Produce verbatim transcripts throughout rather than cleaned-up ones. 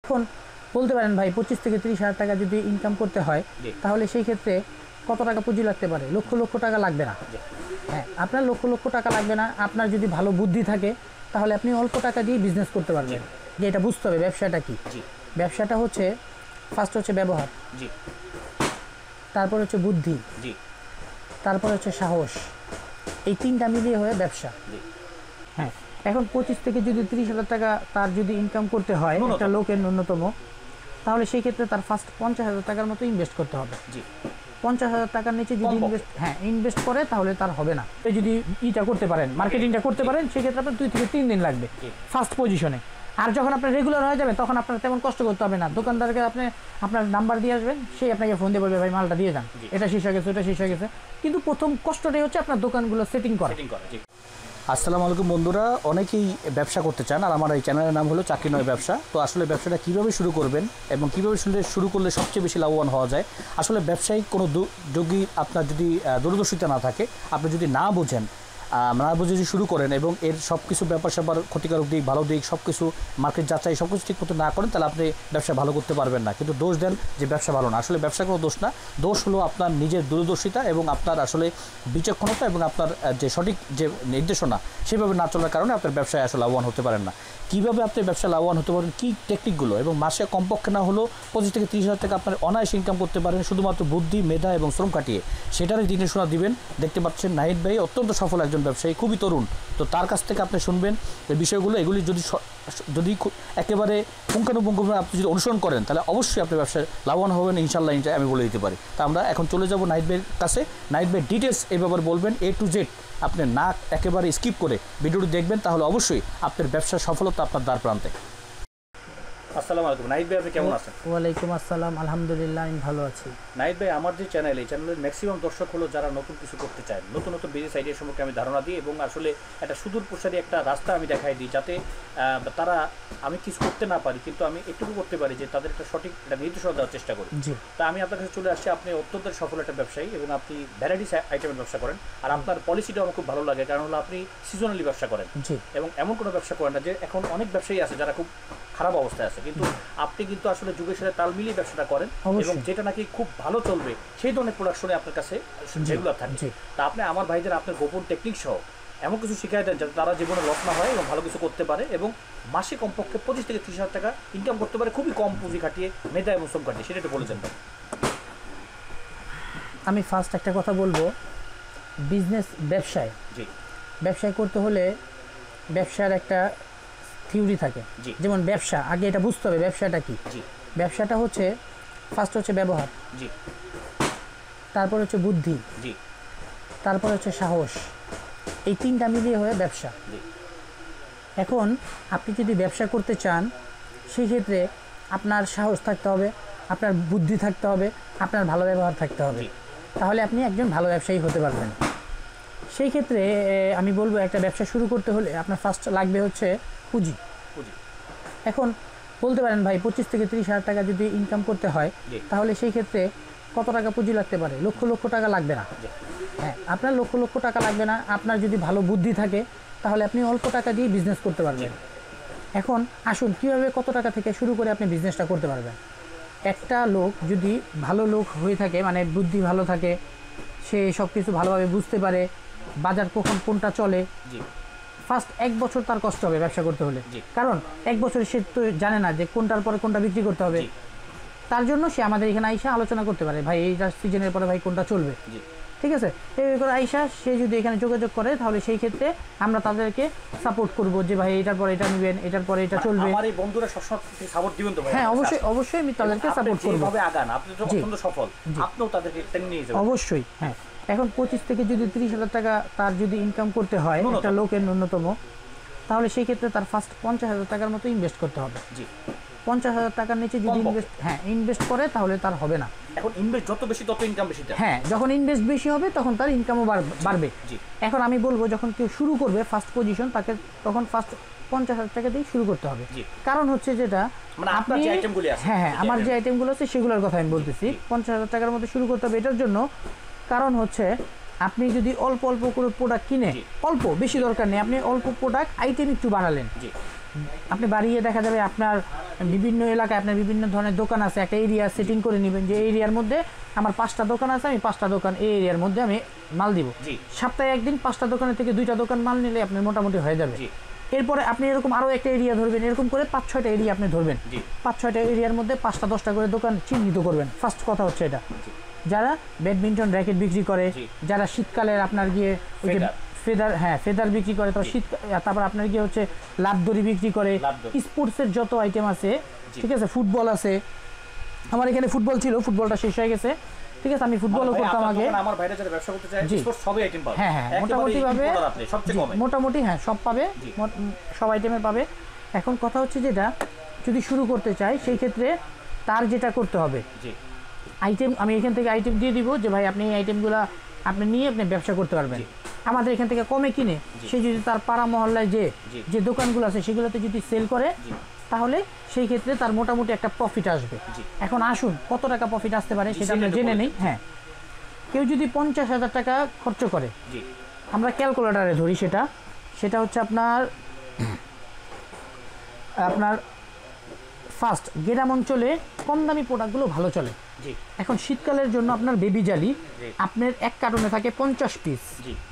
এখন বলতে পারেন ভাই পঁচিশ থেকে ত্রিশ হাজার টাকা যদি ইনকাম করতে হয় তাহলে সেই ক্ষেত্রে কত টাকা পুঁজি লাগতে পারে? লক্ষ লক্ষ টাকা লাগবে না। হ্যাঁ, আপনার লক্ষ লক্ষ টাকা লাগবে না। আপনার যদি ভালো বুদ্ধি থাকে তাহলে আপনি অল্প টাকা দিয়ে বিজনেস করতে পারবেন। যে এটা বুঝতে হবে ব্যবসাটা কি। ব্যবসাটা হচ্ছে ফার্স্ট হচ্ছে ব্যবহার, তারপর হচ্ছে বুদ্ধি, তারপর হচ্ছে সাহস। এই তিনটা মিলিয়ে হয়ে ব্যবসা। হ্যাঁ, এখন পঁচিশ থেকে যদি ত্রিশ হাজার টাকা তার যদি ইনকাম করতে হয় একটা লোকের ন্যূনতম, তাহলে সেই ক্ষেত্রে তার ফার্স্ট পঞ্চাশ হাজার টাকার মতো ইনভেস্ট করতে হবে। পঞ্চাশ হাজার টাকার নিচে যদি ইনভেস্ট হ্যাঁ ইনভেস্ট করে তাহলে তার হবে না। যদি ইটা করতে পারেন, মার্কেটিংটা করতে পারেন, সেক্ষেত্রে আপনার দুই থেকে তিন দিন লাগবে ফার্স্ট পজিশনে। আর যখন আপনার রেগুলার হয়ে যাবে তখন আপনার তেমন কষ্ট করতে হবে না। দোকানদারকে আপনি আপনার নাম্বার দিয়ে আসবেন, সেই আপনাকে ফোন দিয়ে বলবে ভাই মালটা দিয়ে যান, এটা শেষ হয়ে গেছে, ওটা শেষ হয়ে গেছে। কিন্তু প্রথম কষ্টটাই হচ্ছে আপনার দোকানগুলো সেটিং করা। আসসালামু আলাইকুম বন্ধুরা, অনেকেই ব্যবসা করতে চান আর আমার এই চ্যানেলের নাম হলো চাকরি নয় ব্যবসা। তো আসলে ব্যবসাটা কীভাবে শুরু করবেন এবং কীভাবে শুরু করলে সবচেয়ে বেশি লাভবান হওয়া যায়, আসলে ব্যবসায়িক কোনো যোগী আপনার যদি দূরদর্শিতা না থাকে, আপনি যদি না বোঝেন, না বুঝে যদি শুরু করেন এবং এর সব কিছু ব্যাপার স্যাপার ক্ষতিকারক দিক ভালো দিক সব কিছু মার্কেট যাচাই সব কিছু ঠিক মতো না করেন, তাহলে আপনি ব্যবসা ভালো করতে পারবেন না। কিন্তু দোষ দেন যে ব্যবসা ভালো না, আসলে ব্যবসা কোনো দোষ না। দোষ হলো আপনার নিজের দূরদর্শিতা এবং আপনার আসলে বিচক্ষণতা এবং আপনার যে সঠিক যে নির্দেশনা সেভাবে না চলার কারণে আপনার ব্যবসায় আসলে লাভবান হতে পারেন না। কীভাবে আপনি ব্যবসা লাভবান হতে পারেন, কী টেকনিকগুলো, এবং মাসে কমপক্ষে না হলেও পঁচিশ থেকে তিরিশ হাজার টাকা আপনার অনায়াসে ইনকাম করতে পারেন শুধুমাত্র বুদ্ধি, মেধা এবং শ্রম কাটিয়ে, সেটারই নির্দেশনা দিবেন। দেখতে পাচ্ছেন নাহিদ ভাই অত্যন্ত সফল একজন ব্যবসায়ী, খুবই তরুণ। তো তার কাছ থেকে আপনি শুনবেন এই বিষয়গুলো। এগুলি যদি যদি একেবারে পুঙ্খানুপুঙ্খভাবে আপনি যদি অনুসরণ করেন তাহলে অবশ্যই আপনি ব্যবসায় লাভবান হবেন ইনশাল্লাহ, আমি বলে দিতে পারি। তা আমরা এখন চলে যাব নাহিদ ভাইয়ের কাছে। নাহিদ ভাই ডিটেলস এই ব্যাপারে বলবেন, এ টু জেড। আপনি না একেবারে স্কিপ করে ভিডিওটি দেখবেন, তাহলে অবশ্যই আপনার ব্যবসার সফলতা আপনার দ্বার প্রান্তে। আসসালামু আলাইকুম নাহিদ ভাই, আপনি কেমন আছেন? ওয়ালাইকুম আসসালাম, আলহামদুলিল্লাহ আমি ভালো আছি। নাহিদ ভাই, আমার যে চ্যানেল, এই চ্যানেলের ম্যাক্সিমাম দর্শক হলো যারা নতুন কিছু করতে চায়, নতুন নতুন বিজনেস আইডিয়া সম্পর্কে আমি ধারণা দিই এবং আসলে একটা সুদূর প্রসারী একটা রাস্তা আমি দেখাই দিই, যাতে তারা আমি কিছু করতে না পারি কিন্তু আমি একটুকু করতে পারি, যে তাদের একটা সঠিক একটা নির্দেশনা দেওয়ার চেষ্টা করি। তা আমি আপনার কাছে চলে আসছি, আপনি অত্যন্ত সফল একটা ব্যবসায়ী এবং আপনি ভ্যারাইটিস আইটেমের ব্যবসা করেন। আর আপনার পলিসিটা আমার খুব ভালো লাগে, কারণ হলো আপনি সিজনালি ব্যবসা করেন এবং এমন কোনো ব্যবসা করেন না যে এখন অনেক ব্যবসায়ী আছে যারা খুব খারাপ অবস্থায় আছে, কিন্তু আপনি কিন্তু আসলে যুগের সাথে তাল মিলিয়ে ব্যবসাটা করেন এবং যেটা নাকি খুব ভালো চলবে সেই ধরনের প্রোডাকশনে আপনার কাছে রেগুলার থাকে। তা আপনি আমার ভাইদের আপনার গোপন টেকনিক সহ এমন কিছু শিখাই দেন যাতে তারা জীবনে লস না হয় এবং ভালো কিছু করতে পারে এবং মাসে কমপক্ষে পঁচিশ থেকে ত্রিশ হাজার টাকা ইনকাম করতে পারে, খুবই কম পুঁজি খাটিয়ে, মেধা এবং শ্রম খাটিয়ে। সেটা একটু বলেছেন। আমি ফার্স্ট একটা কথা বলবো, বিজনেস ব্যবসায় জি ব্যবসায় করতে হলে ব্যবসার একটা থিওরি থাকে। যেমন ব্যবসা, আগে এটা বুঝতে হবে ব্যবসাটা কি। ব্যবসাটা হচ্ছে ফার্স্ট হচ্ছে ব্যবহার, তারপর হচ্ছে বুদ্ধি, তারপর হচ্ছে সাহস। এই তিনটা মিলিয়ে হয়ে ব্যবসা। এখন আপনি যদি ব্যবসা করতে চান সেই ক্ষেত্রে আপনার সাহস থাকতে হবে, আপনার বুদ্ধি থাকতে হবে, আপনার ভালো ব্যবহার থাকতে হবে, তাহলে আপনি একজন ভালো ব্যবসায়ী হতে পারবেন। সেই ক্ষেত্রে আমি বলবো একটা ব্যবসা শুরু করতে হলে আপনার ফার্স্ট লাগবে হচ্ছে পুঁজি। এখন বলতে পারেন ভাই পঁচিশ থেকে ত্রিশ হাজার টাকা যদি ইনকাম করতে হয় তাহলে সেই ক্ষেত্রে কত টাকা পুঁজি লাগতে পারে? লক্ষ লক্ষ টাকা লাগবে না। হ্যাঁ, আপনার লক্ষ লক্ষ টাকা লাগবে না। আপনার যদি ভালো বুদ্ধি থাকে তাহলে আপনি অল্প টাকা দিয়ে বিজনেস করতে পারবেন। এখন আসুন কীভাবে কত টাকা থেকে শুরু করে আপনি বিজনেসটা করতে পারবেন। একটা লোক যদি ভালো লোক হয়ে থাকে, মানে বুদ্ধি ভালো থাকে, সে সব কিছু ভালোভাবে বুঝতে পারে, বাজার কখন কোনটা চলে, ফার্স্ট এক বছর তার কষ্ট হবে ব্যবসা করতে হলে, কারণ এক বছর সে তো জানে না যে কোনটার পরে কোনটা বিক্রি করতে হবে। তার জন্য সে আমাদের এখানে আইসা আলোচনা করতে পারে, ভাই এইটা সিজনের পরে ভাই কোনটা চলবে, ঠিক আছে। এই করে আইসা সে যদি এখানে যোগাযোগ করে তাহলে সেই ক্ষেত্রে আমরা তাদেরকে সাপোর্ট করব যে ভাই এটার পরে এটা নেবেন, এটার পরে এটা চলবে। আমার এই বন্ধুরা সবসময় সাপোর্ট দিবেন তো ভাই? হ্যাঁ, অবশ্যই অবশ্যই আমি তাদেরকে সাপোর্ট করব। যেভাবে আগান আপনি তো অত্যন্ত সফল, আপনিও তাদেরকে টেনে নিয়ে যাবেন অবশ্যই। হ্যাঁ, এখন পঁচিশ থেকে যদি ত্রিশ হাজার টাকা তার যদি ইনকাম করতে হয় একটা লোকের ন্যূনতম, তাহলে সেই ক্ষেত্রে তার ফার্স্ট পঞ্চাশ হাজার টাকার মতো ইনভেস্ট করতে হবে। জি, পঞ্চাশ হাজার টাকার নিচে যদি ইনভেস্ট হ্যাঁ ইনভেস্ট করে তাহলে তার হবে না। এখন ইনভেস্ট যত বেশি তত ইনকাম বেশি। হ্যাঁ, যখন ইনভেস্ট বেশি হবে তখন তার ইনকামও বাড়বে। এখন আমি বলবো যখন কেউ শুরু করবে ফার্স্ট পজিশন, তাকে তখন ফার্স্ট পঞ্চাশ হাজার টাকা দিয়ে শুরু করতে হবে। কারণ হচ্ছে যেটা আপনি হ্যাঁ হ্যাঁ আমার যে আইটেমগুলো আছে সেগুলোর কথা আমি বলতেছি। পঞ্চাশ হাজার টাকার মধ্যে শুরু করতে হবে এটার জন্য, কারণ হচ্ছে আপনি যদি অল্প অল্প করে প্রোডাক্ট কিনে, অল্প বেশি দরকার নেই, আপনি অল্প প্রোডাক্ট আইটেম একটু বাড়ালেন, আপনি বাড়িয়ে দেখা যাবে আপনার বিভিন্ন এলাকায় আপনার বিভিন্ন ধরনের দোকান আছে, একটা এরিয়া সেটিং করে নেবেন যে এরিয়ার মধ্যে আমার পাঁচটা দোকান আছে, আমি পাঁচটা দোকান এই এরিয়ার মধ্যে আমি মাল দিব। সপ্তাহে একদিন পাঁচটা দোকানের থেকে দুইটা দোকান মাল নিলে আপনার মোটামুটি হয়ে যাবে। এরপরে আপনি এরকম আরও একটা এরিয়া ধরবেন, এরকম করে পাঁচ ছয়টা এরিয়া আপনি ধরবেন, পাঁচ ছয়টা এরিয়ার মধ্যে পাঁচটা দশটা করে দোকান চিহ্নিত করবেন। ফার্স্ট কথা হচ্ছে এটা, যারা ব্যাডমিন্টন র্যাকেট বিক্রি করে, যারা শীতকালের আপনার গিয়ে ওই যে ফেদার, হ্যাঁ ফেদার বিক্রি করে, তো শীত তারপর আপনার গিয়ে হচ্ছে লাভ দড়ি বিক্রি করে, স্পোর্টসের যত আইটেম আছে, ঠিক আছে, ফুটবল আছে, আমার এখানে ফুটবল ছিল, ফুটবলটা শেষ হয়ে গেছে, ঠিক আছে, আমি ফুটবলও করতাম আগে। আমার ভাইরা যারা ব্যবসা করতে চায় স্পোর্টস সবই আইটেম পাবে, হ্যাঁ হ্যাঁ মোটামুটি ভাবে মোটামুটি হ্যাঁ সব পাবে, সব আইটেমের পাবে। এখন কথা হচ্ছে যেটা যদি শুরু করতে চাই সেই ক্ষেত্রে তার যেটা করতে হবে, আইটেম আমি এখান থেকে আইটেম দিয়ে দিব যে ভাই আপনি এই আইটেমগুলো আপনি নিয়ে আপনি ব্যবসা করতে পারবেন। আমাদের এখান থেকে কমে কিনে সে যদি তার পাড়া মহল্লায় যে যে দোকানগুলো আছে সেগুলোতে যদি সেল করে তাহলে সেই ক্ষেত্রে তার মোটামুটি একটা প্রফিট আসবে। এখন আসুন কত টাকা প্রফিট আসতে পারে সেটা আমরা জেনে নেই। হ্যাঁ, কেউ যদি পঞ্চাশ হাজার টাকা খরচ করে, আমরা ক্যালকুলেটারে ধরি, সেটা সেটা হচ্ছে আপনার আপনার ফার্স্ট গ্রাম অঞ্চলে কম দামি প্রোডাক্টগুলো ভালো চলে। এখন শীতকালের জন্য আপনার বেবি জালি আপনার এক কার্টনে থাকে পঞ্চাশ পিস।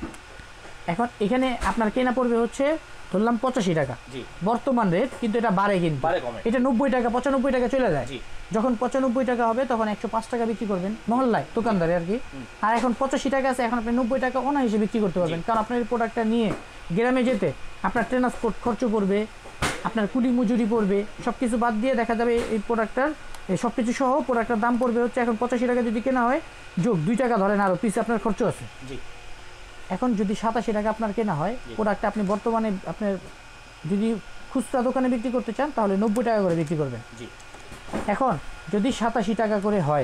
এখন এখানে আপনার কেনা পড়বে হচ্ছে ধরলাম পঁচাশি টাকা বর্তমান রেট, কিন্তু এটা বাড়ে, কিন্তু এটা নব্বই টাকা পঁচানব্বই টাকা চলে যায়। যখন পঁচানব্বই টাকা হবে তখন একশো পাঁচ টাকা বিক্রি করবেন মহল্লায় দোকানদারে আর কি। আর এখন পঁচাশি টাকা আছে, এখন আপনি নব্বই টাকা অনায়াসে বিক্রি করতে পারবেন, কারণ আপনার এই প্রোডাক্টটা নিয়ে গ্রামে যেতে আপনার ট্রান্সপোর্ট খরচ পড়বে, আপনার কুলি মজুরি পড়বে, সব কিছু বাদ দিয়ে দেখা যাবে এই প্রোডাক্টটার সব কিছু সহ প্রোডাক্টটার দাম পড়বে হচ্ছে এখন পঁচাশি টাকা যদি কেনা হয়, যোগ দুই টাকা ধরেন আরও পিছে আপনার খরচ আছে। এখন যদি সাতাশি টাকা আপনার কেনা হয় প্রোডাক্টটা, আপনি বর্তমানে আপনার যদি খুচরা দোকানে বিক্রি করতে চান তাহলে নব্বই টাকা করে বিক্রি করবেন। এখন যদি সাতাশি টাকা করে হয়,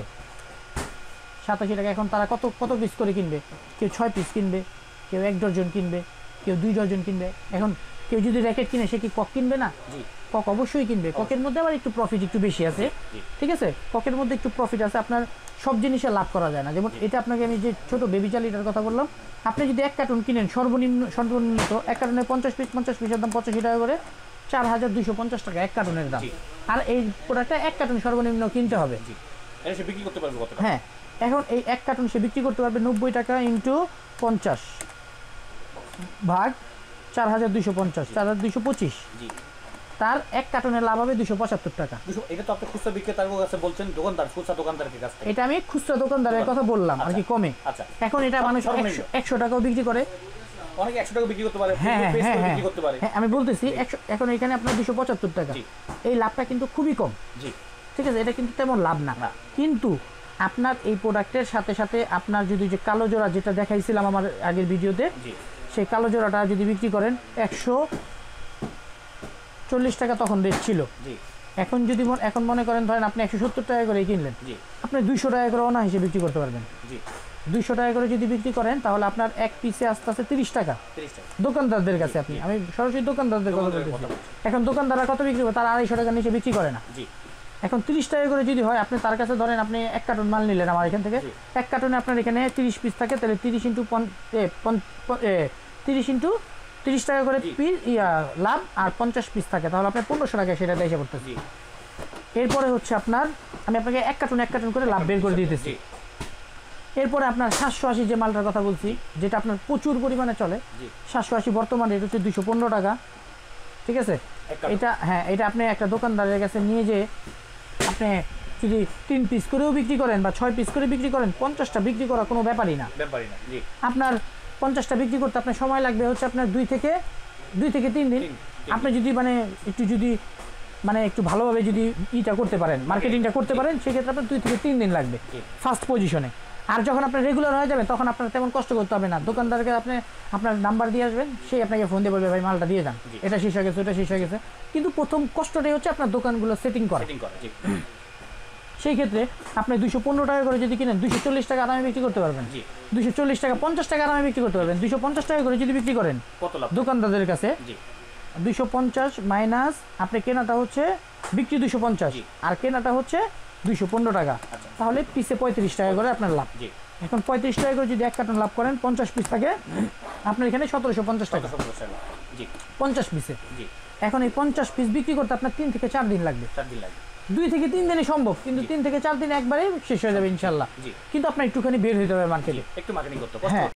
সাতাশি টাকা এখন তারা কত কত পিস করে কিনবে? কেউ ছয় পিস কিনবে, কেউ এক ডজন কিনবে, কেউ দুই ডজন কিনবে। এখন কেউ যদি র্যাকেট কিনে সে কি কক কিনবে না? কক অবশ্যই কিনবে। ককের মধ্যে আবার একটু প্রফিট একটু বেশি আছে, ঠিক আছে, ককের মধ্যে একটু প্রফিট আছে। আপনার সব জিনিসে লাভ করা যায় না। যেমন এটা আপনাকে আমি যে ছোট বেবি জালিটার কথা বললাম, আপনি যদি এক কার্টুন কিনেন সর্বনিম্ন সর্বনিম্ন এক কার্টুনে পঞ্চাশ পিস, পঞ্চাশ পিসের দাম পঁচাশি টাকা করে, চার হাজার দুইশো পঞ্চাশ টাকা এক কার্টুনের দাম। আর এই প্রোডাক্টটা এক কার্টুন সর্বনিম্ন কিনতে হবে। হ্যাঁ, এখন এই এক কার্টুন সে বিক্রি করতে পারবে নব্বই টাকা ইন্টু পঞ্চাশ ভাগ চার হাজার দুইশো পঞ্চাশ, চার হাজার দুইশো পঁচিশ, তার এক কার্টনের লাভ হবে দুশো পঁচাত্তর টাকা। এটা তো আপনি খুচরা বিক্রেতার কাছে বলছেন, দোকানদার খুচরা দোকানদারের কাছে, এটা আমি খুচরা দোকানদারের কথা বললাম আর কি কমে। আচ্ছা, এখন এটা মানুষ একশো টাকাও বিক্রি করে, অনেকে একশো টাকা বিক্রি করতে পারে। হ্যাঁ হ্যাঁ হ্যাঁ, আমি বলতেছি এখন এখানে আপনার দুশো পঁচাত্তর টাকা, এই লাভটা কিন্তু খুবই কম, ঠিক আছে, এটা কিন্তু তেমন লাভ না। কিন্তু আপনার এই প্রোডাক্টের সাথে সাথে আপনার যদি যে কালো জোড়া যেটা দেখাইছিলাম আমার আগের ভিডিওতে, সেই কালো জোড়াটা যদি বিক্রি করেন একশো চল্লিশ টাকা তখন রেট ছিল, এখন যদি এখন মনে করেন ধরেন আপনি একশো সত্তর টাকা করে কিনলেন, আপনি দুইশো টাকা করে অনা হিসেবে বিক্রি করতে পারবেন। দুইশো টাকা করে যদি বিক্রি করেন তাহলে আপনার এক পিসে আস্তে আস্তে তিরিশ টাকা দোকানদারদের কাছে। আপনি আমি সরাসরি দোকানদারদের কথা বলতেছি। এখন দোকানদাররা কত বিক্রি করে? তারা আড়াইশো টাকার নিচে বিক্রি করে না। এখন তিরিশ টাকা করে যদি হয়, আপনি তার কাছে ধরেন আপনি এক কার্টন মাল নিলেন আমার এখান থেকে, এক কার্টনে আপনার এখানে তিরিশ পিস থাকে, তাহলে তিরিশ ইন্টু তিরিশ ইন্টু তিরিশ টাকা করে পিস ইয়া লাভ, আর পঞ্চাশ পিস থাকে, তাহলে আপনার পনেরোশো টাকা সেটা এসে পড়তেছি। এরপরে হচ্ছে আপনার আমি আপনাকে এক কার্টন এক কার্টন করে লাভ বের করে দিতেছি। এরপরে আপনার সাতশো আশি যে মালটার কথা বলছি, যেটা আপনার প্রচুর পরিমাণে চলে, সাতশো আশি বর্তমান রেট হচ্ছে দুইশো পনেরো টাকা, ঠিক আছে। এটা হ্যাঁ, এটা আপনি একটা দোকানদারের কাছে নিয়ে যে আপনি যদি তিন পিস করেও বিক্রি করেন বা ছয় পিস করে বিক্রি করেন, পঞ্চাশটা বিক্রি করা কোনো ব্যাপারই না। আপনার পঞ্চাশটা বিক্রি করতে আপনার সময় লাগবে হচ্ছে আপনার দুই থেকে দুই থেকে তিন দিন। আপনি যদি মানে একটু যদি মানে একটু ভালোভাবে যদি ইটা করতে পারেন, মার্কেটিংটা করতে পারেন, সেক্ষেত্রে আপনার দুই থেকে তিন দিন লাগবে ফার্স্ট পজিশনে। আর যখন আপনার রেগুলার হয়ে যাবেন তখন আপনার তেমন কষ্ট করতে হবে না। দোকানদারকে আপনি আপনার নাম্বার দিয়ে আসবেন, সেই আপনাকে ফোন দিয়ে বলবে ভাই মালটা দিয়ে যান, এটা শেষ হয়ে গেছে, ওটা শেষ হয়ে গেছে। কিন্তু প্রথম কষ্টটাই হচ্ছে আপনার দোকানগুলো সেটিং করা। সেই ক্ষেত্রে আপনি দুইশো পনেরো টাকা করে যদি কিনেন, দুইশো চল্লিশ টাকা আরামে বিক্রি করতে পারবেন, দুইশো চল্লিশ টাকা পঞ্চাশ টাকা আরামে বিক্রি করতে পারবেন। দুইশো পঞ্চাশ টাকা করে যদি বিক্রি করেন দোকানদারদের কাছে, দুইশো পঞ্চাশ মাইনাস আপনি কেনাটা হচ্ছে বিক্রি দুইশো পঞ্চাশ আর কেনাটা হচ্ছে দুইশো পনেরো টাকা, তাহলে পিসে পঁয়ত্রিশ টাকা করে আপনার লাভ। এখন পঁয়ত্রিশ টাকা করে যদি এক কার্টন লাভ করেন, পঞ্চাশ পিস থাকে আপনার এখানে সতেরোশো পঞ্চাশ টাকা পঞ্চাশ পিসে। এখন এই পঞ্চাশ পিস বিক্রি করতে আপনার তিন থেকে চার দিন লাগবে। চার দিন লাগবে। দুই থেকে তিন দিনে সম্ভব, কিন্তু তিন থেকে চার দিনে একবারে শেষ হয়ে যাবে ইনশাল্লাহ। কিন্তু আপনার একটুখানি বের হইতে হবে মার্কেটে, একটু মার্কেটিং করতে হবে। হ্যাঁ।